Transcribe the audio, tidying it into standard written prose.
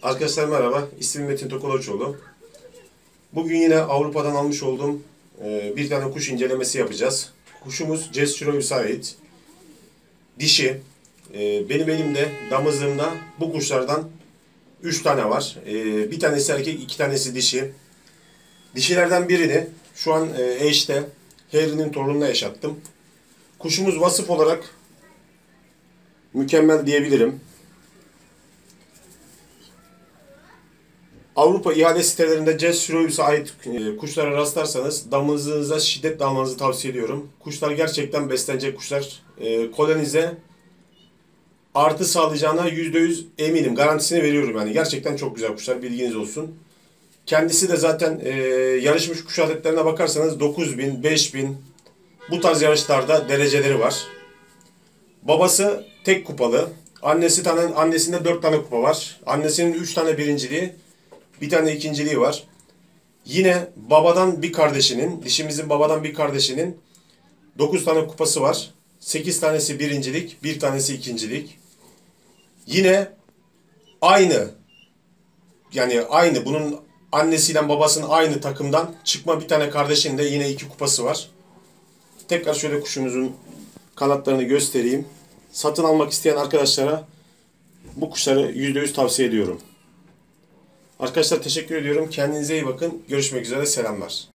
Arkadaşlar merhaba, ismim Metin Tokoloçoğlu. Bugün yine Avrupa'dan almış olduğum bir tane kuş incelemesi yapacağız. Kuşumuz Cesciroius'a ait. Dişi. Benim elimde, damızlığımda bu kuşlardan 3 tane var. Bir tanesi erkek, 2 tanesi dişi. Dişilerden birini şu an eşte, Harry'nin torununa yaşattım. Kuşumuz vasıf olarak mükemmel diyebilirim. Avrupa ihale sitelerinde Cesciroius'a ait kuşlara rastlarsanız damızlığınıza şiddetle almanızı tavsiye ediyorum. Kuşlar gerçekten beslenecek kuşlar. Kolonize artı sağlayacağına %100 eminim. Garantisini veriyorum yani. Gerçekten çok güzel kuşlar. Bilginiz olsun. Kendisi de zaten yarışmış kuş adetlerine bakarsanız 9000, 5000 bu tarz yarışlarda dereceleri var. Babası tek kupalı. Annesinde 4 tane kupa var. Annesinin 3 tane birinciliği, bir tane ikinciliği var. Yine babadan bir kardeşinin, dişimizin babadan bir kardeşinin 9 tane kupası var. 8 tanesi birincilik, bir tanesi ikincilik. Yine aynı, yani aynı bunun annesiyle babasının aynı takımdan çıkma bir tane kardeşinin de yine 2 kupası var. Tekrar şöyle kuşumuzun kanatlarını göstereyim. Satın almak isteyen arkadaşlara bu kuşları %100 tavsiye ediyorum. Arkadaşlar teşekkür ediyorum. Kendinize iyi bakın. Görüşmek üzere. Selamlar.